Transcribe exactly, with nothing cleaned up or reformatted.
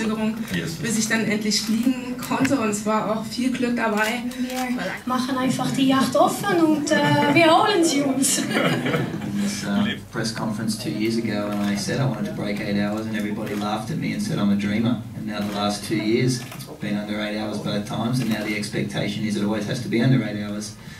Zeitverzögerung, bis ich dann endlich fliegen konnte und es war auch viel Glück dabei. Wir machen einfach die Yacht offen und äh, wir holen sie uns. This uh, press conference two years ago when I said I wanted to break eight hours and everybody laughed at me and said I'm a dreamer. And now the last two years it's been under eight hours both times and now the expectation is it always has to be under eight hours.